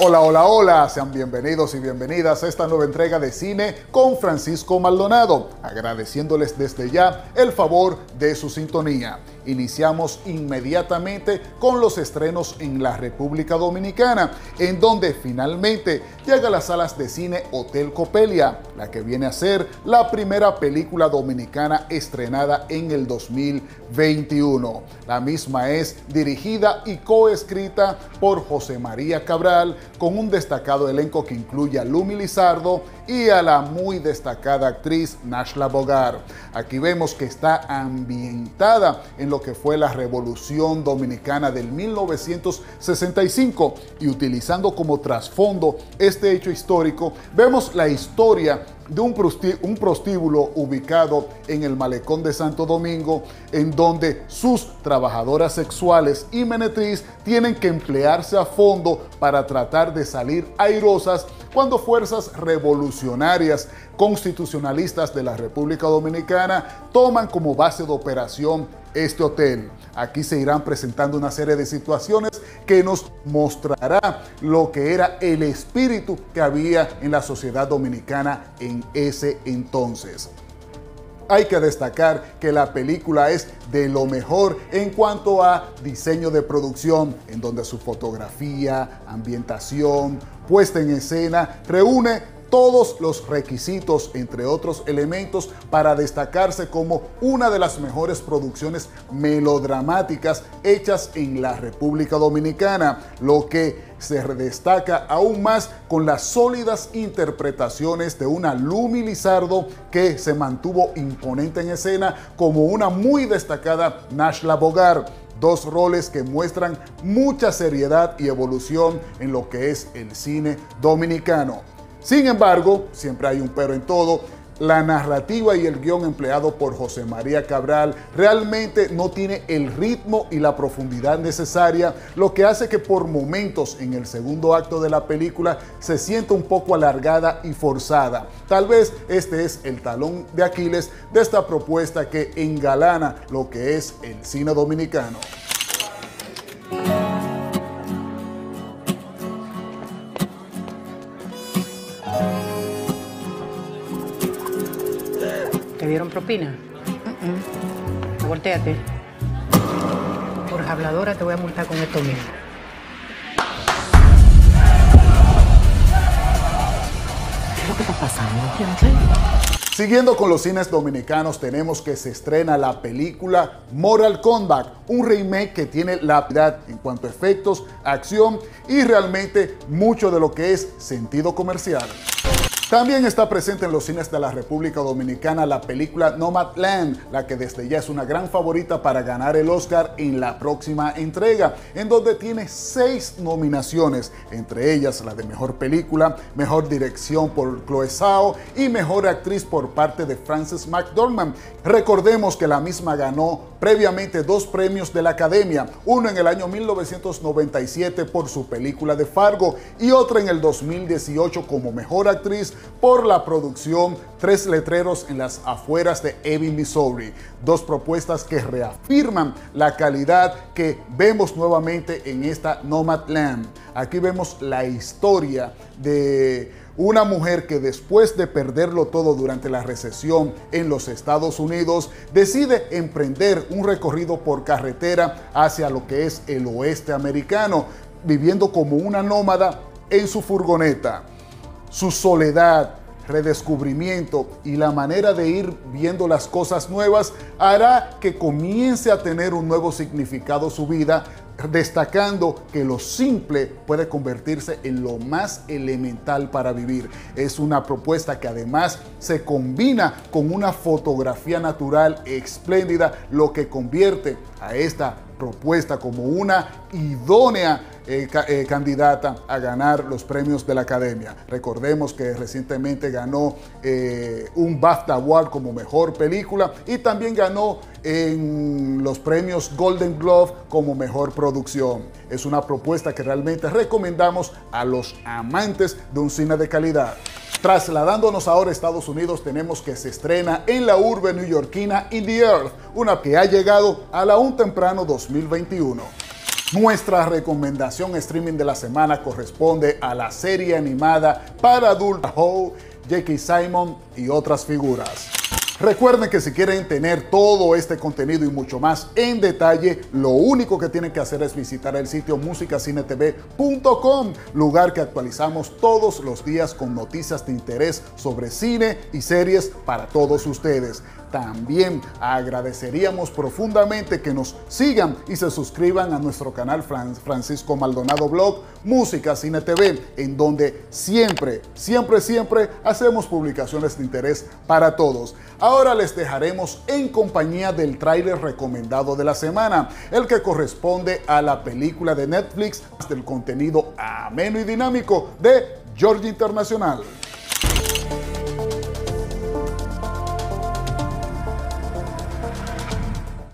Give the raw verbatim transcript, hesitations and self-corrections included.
Hola, hola, hola, sean bienvenidos y bienvenidas a esta nueva entrega de Cine con Francisco Maldonado, agradeciéndoles desde ya el favor de su sintonía. Iniciamos inmediatamente con los estrenos en la República Dominicana, en donde finalmente llega a las salas de cine Hotel Copelia, la que viene a ser la primera película dominicana estrenada en el dos mil veintiuno. La misma es dirigida y coescrita por José María Cabral, con un destacado elenco que incluye a Lumi Lizardo y a la muy destacada actriz Nashla Bogar. Aquí vemos que está ambientada en lo que fue la Revolución Dominicana del mil novecientos sesenta y cinco, y utilizando como trasfondo este hecho histórico, vemos la historia de un, un prostíbulo ubicado en el Malecón de Santo Domingo, en donde sus trabajadoras sexuales y menetriz tienen que emplearse a fondo para tratar de salir airosas cuando fuerzas revolucionarias constitucionalistas de la República Dominicana toman como base de operación este hotel. Aquí se irán presentando una serie de situaciones que nos mostrará lo que era el espíritu que había en la sociedad dominicana en ese entonces. Hay que destacar que la película es de lo mejor en cuanto a diseño de producción, en donde su fotografía, ambientación, puesta en escena, reúne todos los requisitos, entre otros elementos, para destacarse como una de las mejores producciones melodramáticas hechas en la República Dominicana, lo que se destaca aún más con las sólidas interpretaciones de una Lumi Lizardo, que se mantuvo imponente en escena, como una muy destacada Nashla Bogar. Dos roles que muestran mucha seriedad y evolución en lo que es el cine dominicano. Sin embargo, siempre hay un pero en todo. La narrativa y el guión empleado por José María Cabral realmente no tiene el ritmo y la profundidad necesaria, lo que hace que por momentos en el segundo acto de la película se sienta un poco alargada y forzada. Tal vez este es el talón de Aquiles de esta propuesta que engalana lo que es el cine dominicano. ¿Te dieron propina? Uh-uh. Voltéate. Por habladora te voy a multar con esto mismo. ¿Qué es lo que está pasando? Siguiendo con los cines dominicanos, tenemos que se estrena la película Mortal Kombat, un remake que tiene la calidad en cuanto a efectos, acción y realmente mucho de lo que es sentido comercial. También está presente en los cines de la República Dominicana la película Nomadland, la que desde ya es una gran favorita para ganar el Oscar en la próxima entrega, en donde tiene seis nominaciones, entre ellas la de Mejor Película, Mejor Dirección por Chloe Zhao y Mejor Actriz por parte de Frances McDormand. Recordemos que la misma ganó previamente dos premios de la Academia, uno en el año mil novecientos noventa y siete por su película de Fargo y otro en el dos mil dieciocho como Mejor Actriz por la producción Tres Letreros en las afueras de Ebbing, Missouri. Dos propuestas que reafirman la calidad que vemos nuevamente en esta Nomadland. Aquí vemos la historia de una mujer que después de perderlo todo durante la recesión en los Estados Unidos, decide emprender un recorrido por carretera hacia lo que es el oeste americano, viviendo como una nómada en su furgoneta. Su soledad, redescubrimiento y la manera de ir viendo las cosas nuevas hará que comience a tener un nuevo significado su vida, destacando que lo simple puede convertirse en lo más elemental para vivir. Es una propuesta que además se combina con una fotografía natural espléndida, lo que convierte a esta propuesta como una idónea eh, ca eh, candidata a ganar los premios de la Academia. Recordemos que recientemente ganó eh, un BAFTA Award como Mejor Película y también ganó en los premios Golden Globe como Mejor Producción. Es una propuesta que realmente recomendamos a los amantes de un cine de calidad. Trasladándonos ahora a Estados Unidos, tenemos que se estrena en la urbe neoyorquina In the Earth, una que ha llegado a la un temprano dos mil veintiuno. Nuestra recomendación streaming de la semana corresponde a la serie animada para adultos How, J K. Simon y otras figuras. Recuerden que si quieren tener todo este contenido y mucho más en detalle, lo único que tienen que hacer es visitar el sitio musica cine t v punto com, lugar que actualizamos todos los días con noticias de interés sobre cine y series para todos ustedes. También agradeceríamos profundamente que nos sigan y se suscriban a nuestro canal Francisco Maldonado Blog, Música Cine T V, en donde siempre, siempre, siempre hacemos publicaciones de interés para todos. Ahora les dejaremos en compañía del tráiler recomendado de la semana, el que corresponde a la película de Netflix del contenido ameno y dinámico de Georgia Internacional.